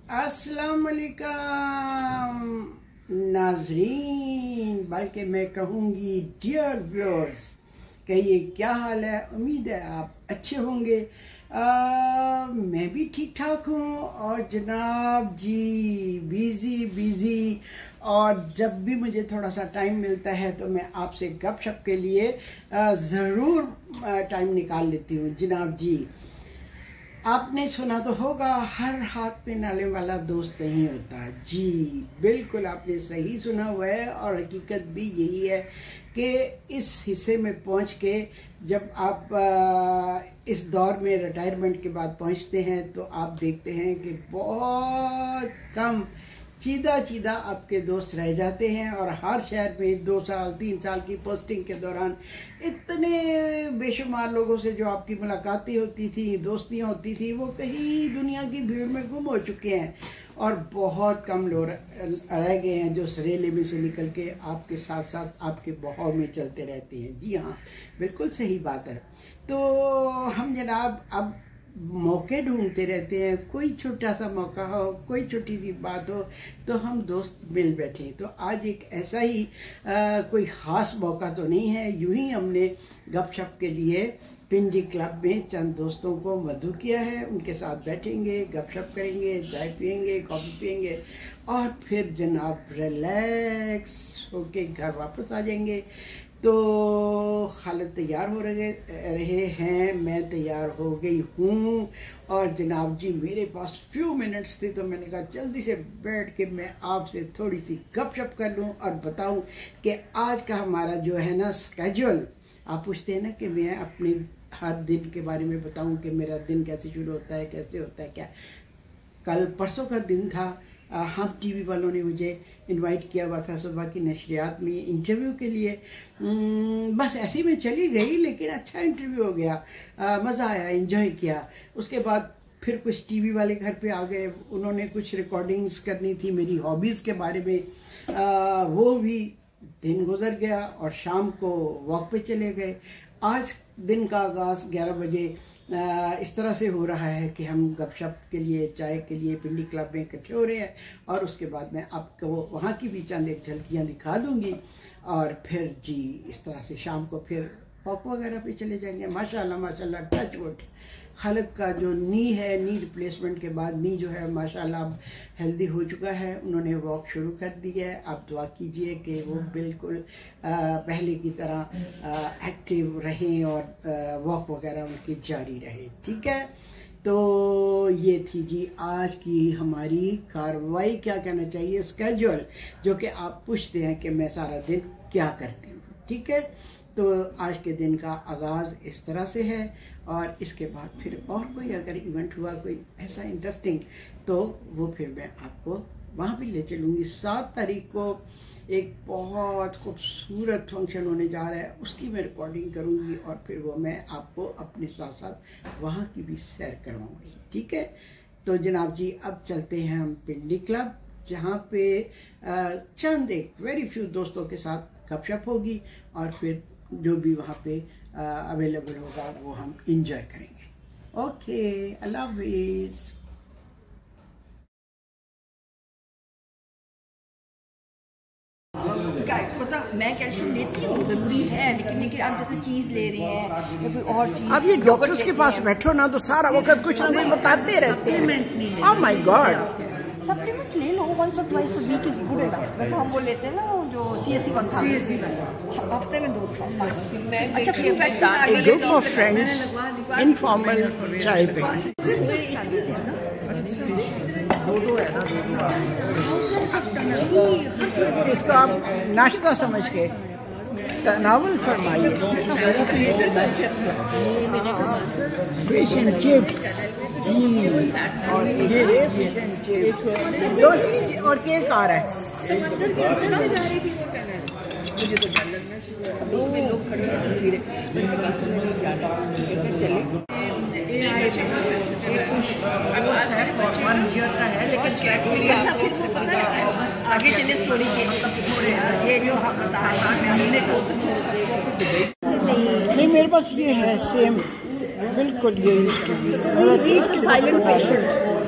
अस्सलाम वालेकुम नाजरीन, बल्कि मैं कहूँगी डियर व्यूअर्स, कहिए क्या हाल है। उम्मीद है आप अच्छे होंगे। मैं भी ठीक ठाक हूँ और जनाब जी बिजी और जब भी मुझे थोड़ा सा टाइम मिलता है तो मैं आपसे गपशप के लिए ज़रूर टाइम निकाल लेती हूँ। जनाब जी, आपने सुना तो होगा, हर हाथ पे नाले वाला दोस्त नहीं होता। जी बिल्कुल, आपने सही सुना हुआ है और हकीकत भी यही है कि इस हिस्से में पहुंच के जब आप इस दौर में रिटायरमेंट के बाद पहुंचते हैं तो आप देखते हैं कि बहुत कम चीदा आपके दोस्त रह जाते हैं। और हर शहर में 2 साल 3 साल की पोस्टिंग के दौरान इतने बेशुमार लोगों से जो आपकी मुलाकातें होती थी, दोस्तियां होती थी, वो कहीं दुनिया की भीड़ में गुम हो चुके हैं और बहुत कम लोग रह गए हैं जो सरेले में से निकल के आपके साथ साथ आपके बहाव में चलते रहते हैं। जी हाँ, बिल्कुल सही बात है। तो हम जनाब अब मौके ढूंढते रहते हैं, कोई छोटा सा मौका हो, कोई छोटी सी बात हो तो हम दोस्त मिल बैठे। तो आज एक ऐसा ही कोई ख़ास मौका तो नहीं है, यूं ही हमने गपशप के लिए पिंडी क्लब में चंद दोस्तों को मधु किया है। उनके साथ बैठेंगे, गपशप करेंगे, चाय पियेंगे, कॉफ़ी पियेंगे और फिर जनाब रिलैक्स होके घर वापस आ जाएंगे। तो खालिद तैयार हो रहे हैं, मैं तैयार हो गई हूँ और जनाब जी मेरे पास फ्यू मिनट्स थे तो मैंने कहा जल्दी से बैठ के मैं आपसे थोड़ी सी गपशप कर लूँ और बताऊँ कि आज का हमारा जो है ना स्केड्यूल। आप पूछते हैं ना कि मैं अपने हर दिन के बारे में बताऊँ कि मेरा दिन कैसे शुरू होता है, कैसे होता है क्या। कल परसों का दिन था, हम टीवी वालों ने मुझे इनवाइट किया हुआ था सुबह की नशरियात में इंटरव्यू के लिए। बस ऐसे में चली गई, लेकिन अच्छा इंटरव्यू हो गया, मज़ा आया, एंजॉय किया। उसके बाद फिर कुछ टीवी वाले घर पे आ गए, उन्होंने कुछ रिकॉर्डिंग्स करनी थी मेरी हॉबीज़ के बारे में, वो भी दिन गुजर गया और शाम को वॉक पे चले गए। आज दिन का आगाज़ 11 बजे इस तरह से हो रहा है कि हम गपशप के लिए, चाय के लिए पिंडी क्लब में इकट्ठे हो रहे हैं और उसके बाद मैं आपको वहाँ की भी चंद एक झलकियाँ दिखा दूँगी और फिर जी इस तरह से शाम को फिर वॉक वगैरह पे चले जाएंगे। माशाल्लाह टच वुड, खालिद का जो नी है, नी रिप्लेसमेंट के बाद नी जो है माशाल्लाह अब हेल्दी हो चुका है। उन्होंने वॉक शुरू कर दी है। आप दुआ कीजिए कि वो बिल्कुल पहले की तरह एक्टिव रहें और वॉक वगैरह उनकी जारी रहे। ठीक है, तो ये थी जी आज की हमारी कार्रवाई, क्या कहना चाहिए, स्केड्यूल, जो कि आप पूछते हैं कि मैं सारा दिन क्या करती हूँ। ठीक है, तो आज के दिन का आगाज़ इस तरह से है और इसके बाद फिर और कोई अगर इवेंट हुआ कोई ऐसा इंटरेस्टिंग तो वो फिर मैं आपको वहाँ भी ले चलूँगी। 7 तारीख को एक बहुत खूबसूरत फंक्शन होने जा रहा है, उसकी मैं रिकॉर्डिंग करूँगी और फिर वो मैं आपको अपने साथ साथ वहाँ की भी सैर करवाऊँगी। ठीक है, तो जनाब जी अब चलते हैं हम पिंडी क्लब, जहाँ पे चंद एक वेरी फ्यू दोस्तों के साथ गपशप होगी और फिर जो भी वहाँ पे अवेलेबल होगा वो हम इंजॉय करेंगे। ओके, अल्लाह हाफिज़। पता मैं कैल्शियम लेती हूँ, जरूरी है, लेकिन आप जैसे चीज ले रही हैं या कोई और चीज, अब ये डॉक्टर्स के पास बैठो ना तो सारा वक्त कुछ ना कुछ बताते रहते हैं। ओह माय गॉड, सप्लीमेंट ले लो, once or twice a week is good enough। मतलब हम वो लेते हैं ना जो CSC 1000, हफ्ते में 2 दफा बस। अच्छा, फ्लू वैक्सीन आ गई। ग्रुप ऑफ फ्रेंड्स इनफॉर्मल चाय पे इसको आप नाश्ता समझ के तनावुल फरमाइए। फिश एंड चिप्स जी, और ये और केक आ रहा है। मुझे तो डर लगना शुरू है, अब इसमें लोग खड़े हैं, तस्वीरें मैंने कहा असल में नहीं जाता, कहते चले का है, लेकिन आगे चले स्टोरी के ये जो हम बता रहे हैं नहीं, मेरे पास ये है सेम बिल्कुल ये इसके लिए साइलेंट पेशेंट।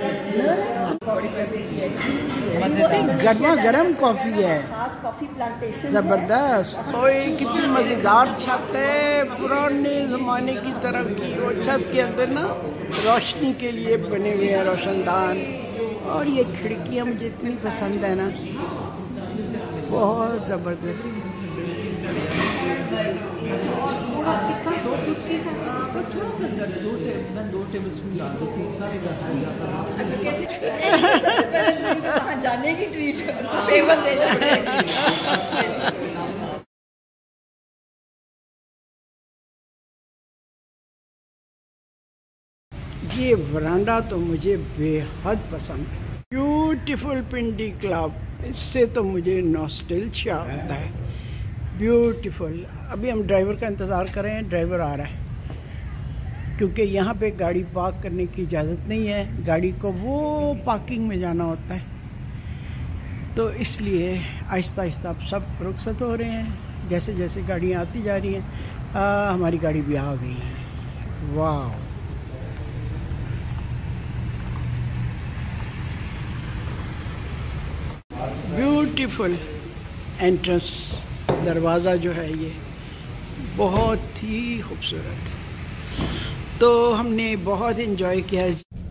गर्मा गर्म कॉफी है, खास कॉफी प्लांटेशन जबरदस्त। तो ये कितनी मजेदार छत है, पुराने जमाने की तरह की। और छत के अंदर ना रोशनी के लिए बने हुए हैं रोशनदान। और ये खिड़कियाँ मुझे इतनी पसंद है ना, बहुत जबरदस्त। जाने की ट्रीट फेवर दे ये वरांडा तो मुझे बेहद पसंद है। ब्यूटीफुल पिंडी क्लब, इससे तो मुझे नॉस्टैल्जिया आता है। ब्यूटीफुल। अभी हम ड्राइवर का इंतज़ार कर रहे हैं, ड्राइवर आ रहा है। क्योंकि यहाँ पे गाड़ी पार्क करने की इजाज़त नहीं है, गाड़ी को वो पार्किंग में जाना होता है। तो इसलिए आहिस्ता आहिस्ता अब सब रुखसत हो रहे हैं। जैसे जैसे गाड़ियाँ आती जा रही हैं, हमारी गाड़ी भी आ गई है। वाह, ब्यूटीफुल एंट्रेंस, दरवाज़ा जो है ये बहुत ही खूबसूरत है। तो हमने बहुत इन्जॉय किया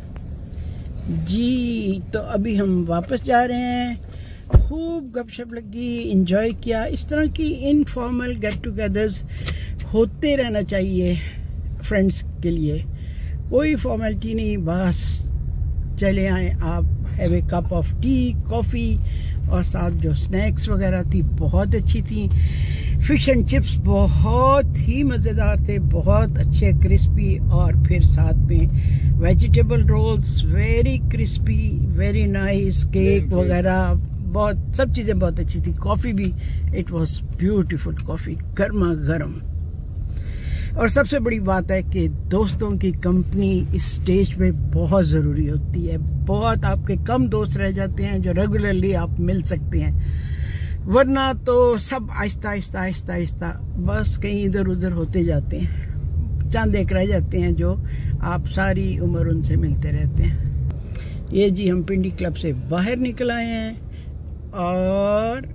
जी। तो अभी हम वापस जा रहे हैं। खूब गपशप लगी, इन्जॉय किया। इस तरह की इनफॉर्मल गेट टुगेदर्स होते रहना चाहिए फ्रेंड्स के लिए। कोई फॉर्मेलिटी नहीं, बस चले आए आप। Have a cup of tea, coffee, और साथ जो स्नैक्स वगैरह थी बहुत अच्छी थी। फिश एंड चिप्स बहुत ही मज़ेदार थे, बहुत अच्छे क्रिस्पी। और फिर साथ में vegetable rolls, very crispy, very nice. Cake वगैरह बहुत, सब चीज़ें बहुत अच्छी थी। कॉफ़ी भी, इट वाज ब्यूटीफुल कॉफ़ी, गर्मा गर्म। और सबसे बड़ी बात है कि दोस्तों की कंपनी इस स्टेज पे बहुत ज़रूरी होती है। बहुत आपके कम दोस्त रह जाते हैं जो रेगुलरली आप मिल सकते हैं, वरना तो सब आहिस्ता आहिस्ता आहिस्ता आहिस्ता बस कहीं इधर उधर होते जाते हैं। चंद एक रह जाते हैं जो आप सारी उम्र उनसे मिलते रहते हैं। ये जी हम पिंडी क्लब से बाहर निकल आए हैं, और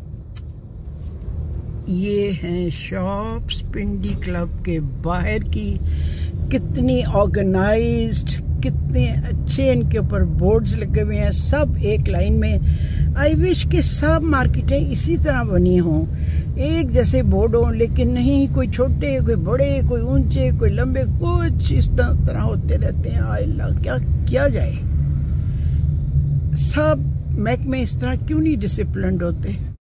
ये हैं शॉप्स पिंडी क्लब के बाहर की। कितनी ऑर्गेनाइज्ड, कितने अच्छे इनके ऊपर बोर्ड्स लगे हुए हैं, सब एक लाइन में। आई विश कि सब मार्केटें इसी तरह बनी हों, एक जैसे बोर्ड हों। लेकिन नहीं, कोई छोटे, कोई बड़े, कोई ऊंचे, कोई लंबे, कुछ इस तरह होते रहते हैं। अल्लाह, क्या किया जाए। सब महकमे इस तरह क्यों नहीं डिसिप्लिन्ड होते।